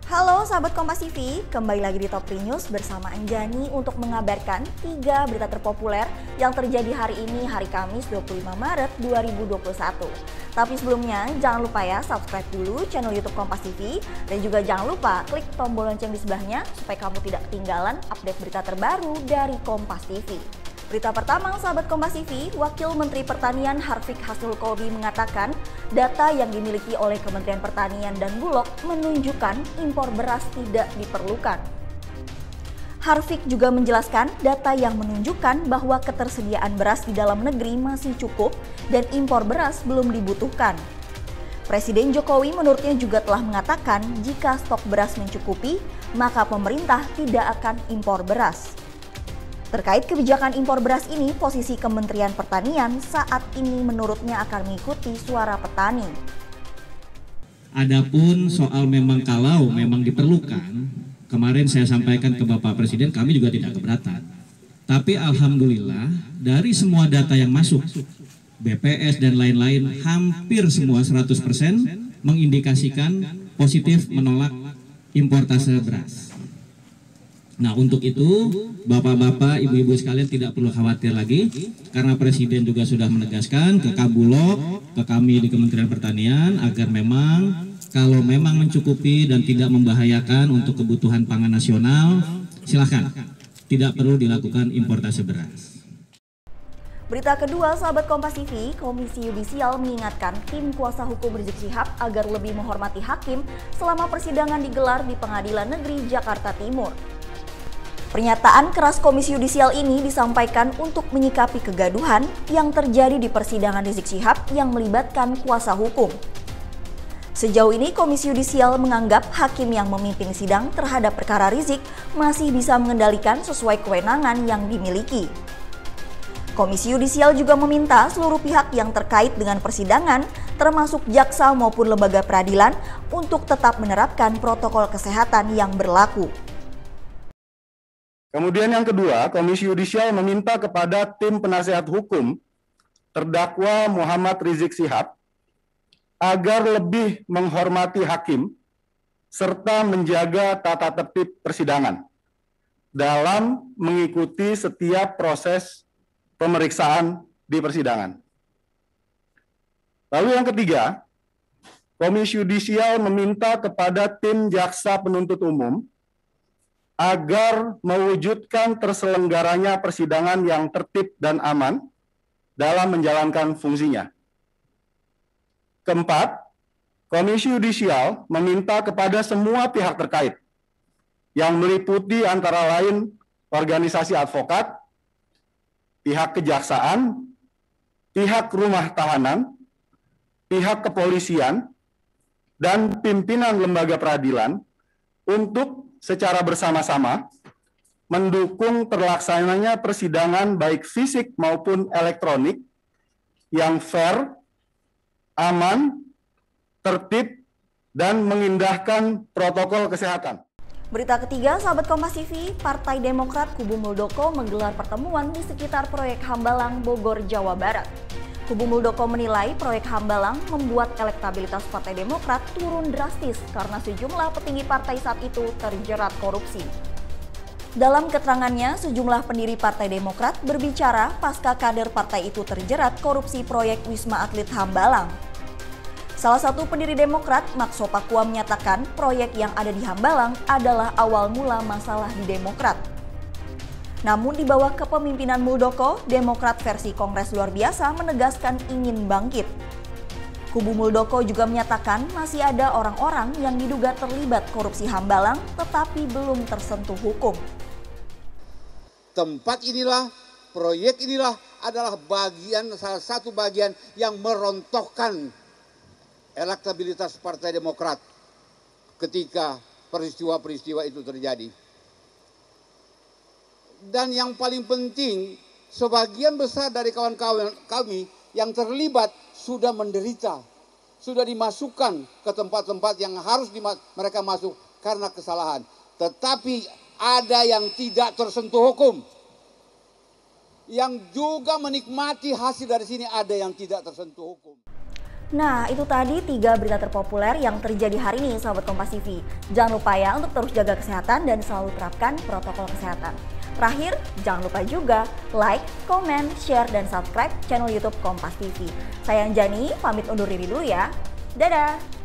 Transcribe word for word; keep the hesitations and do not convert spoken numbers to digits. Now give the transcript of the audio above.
Halo sahabat Kompas T V, kembali lagi di Top tiga News bersama Anjani untuk mengabarkan tiga berita terpopuler yang terjadi hari ini, hari Kamis dua puluh lima Maret dua ribu dua puluh satu. Tapi sebelumnya jangan lupa ya subscribe dulu channel YouTube Kompas T V dan juga jangan lupa klik tombol lonceng di sebelahnya supaya kamu tidak ketinggalan update berita terbaru dari Kompas T V. Berita pertama, sahabat Kompas T V, Wakil Menteri Pertanian Harfiq Hasul Qobi mengatakan data yang dimiliki oleh Kementerian Pertanian dan Bulog menunjukkan impor beras tidak diperlukan. Harfiq juga menjelaskan data yang menunjukkan bahwa ketersediaan beras di dalam negeri masih cukup dan impor beras belum dibutuhkan. Presiden Jokowi menurutnya juga telah mengatakan jika stok beras mencukupi, maka pemerintah tidak akan impor beras. Terkait kebijakan impor beras ini, posisi Kementerian Pertanian saat ini menurutnya akan mengikuti suara petani. Adapun soal memang kalau memang diperlukan, kemarin saya sampaikan ke Bapak Presiden, kami juga tidak keberatan. Tapi alhamdulillah dari semua data yang masuk, B P S dan lain-lain, hampir semua seratus persen mengindikasikan positif menolak importase beras. Nah, untuk itu Bapak-bapak, Ibu-ibu sekalian tidak perlu khawatir lagi karena Presiden juga sudah menegaskan ke Kabulog, ke kami di Kementerian Pertanian agar memang kalau memang mencukupi dan tidak membahayakan untuk kebutuhan pangan nasional, silakan tidak perlu dilakukan importase beras. Berita kedua, sahabat Kompas T V, Komisi Yudisial mengingatkan tim kuasa hukum Rizik Syihab agar lebih menghormati hakim selama persidangan digelar di Pengadilan Negeri Jakarta Timur. Pernyataan keras Komisi Yudisial ini disampaikan untuk menyikapi kegaduhan yang terjadi di persidangan Rizik Syihab yang melibatkan kuasa hukum. Sejauh ini Komisi Yudisial menganggap hakim yang memimpin sidang terhadap perkara Rizik masih bisa mengendalikan sesuai kewenangan yang dimiliki. Komisi Yudisial juga meminta seluruh pihak yang terkait dengan persidangan, termasuk jaksa maupun lembaga peradilan, untuk tetap menerapkan protokol kesehatan yang berlaku. Kemudian yang kedua, Komisi Yudisial meminta kepada tim penasehat hukum terdakwa Muhammad Rizik Syihab agar lebih menghormati hakim serta menjaga tata tertib persidangan dalam mengikuti setiap proses pemeriksaan di persidangan. Lalu yang ketiga, Komisi Yudisial meminta kepada tim jaksa penuntut umum agar mewujudkan terselenggaranya persidangan yang tertib dan aman dalam menjalankan fungsinya. Keempat, Komisi Yudisial meminta kepada semua pihak terkait yang meliputi antara lain organisasi advokat, pihak kejaksaan, pihak rumah tahanan, pihak kepolisian, dan pimpinan lembaga peradilan untuk secara bersama-sama mendukung terlaksananya persidangan baik fisik maupun elektronik yang fair, aman, tertib, dan mengindahkan protokol kesehatan. Berita ketiga, sahabat Kompas T V, Partai Demokrat Kubu Muldoko menggelar pertemuan di sekitar proyek Hambalang, Bogor, Jawa Barat. Kubu Muldoko menilai proyek Hambalang membuat elektabilitas Partai Demokrat turun drastis karena sejumlah petinggi partai saat itu terjerat korupsi. Dalam keterangannya, sejumlah pendiri Partai Demokrat berbicara pasca kader partai itu terjerat korupsi proyek Wisma Atlet Hambalang. Salah satu pendiri Demokrat, Maxo Pakua, menyatakan proyek yang ada di Hambalang adalah awal mula masalah di Demokrat. Namun di bawah kepemimpinan Muldoko, Demokrat versi Kongres Luar Biasa menegaskan ingin bangkit. Kubu Muldoko juga menyatakan masih ada orang-orang yang diduga terlibat korupsi Hambalang tetapi belum tersentuh hukum. Tempat inilah, proyek inilah adalah bagian, salah satu bagian yang merontokkan elektabilitas Partai Demokrat ketika peristiwa-peristiwa itu terjadi. Dan yang paling penting, sebagian besar dari kawan-kawan kami yang terlibat sudah menderita, sudah dimasukkan ke tempat-tempat yang harus mereka masuk karena kesalahan. Tetapi ada yang tidak tersentuh hukum, yang juga menikmati hasil dari sini, ada yang tidak tersentuh hukum. Nah, itu tadi tiga berita terpopuler yang terjadi hari ini, sahabat Kompas T V. Jangan lupa ya untuk terus jaga kesehatan dan selalu terapkan protokol kesehatan. Terakhir, jangan lupa juga like, komen, share, dan subscribe channel YouTube Kompas T V. Saya Anjani, pamit undur diri dulu ya. Dadah!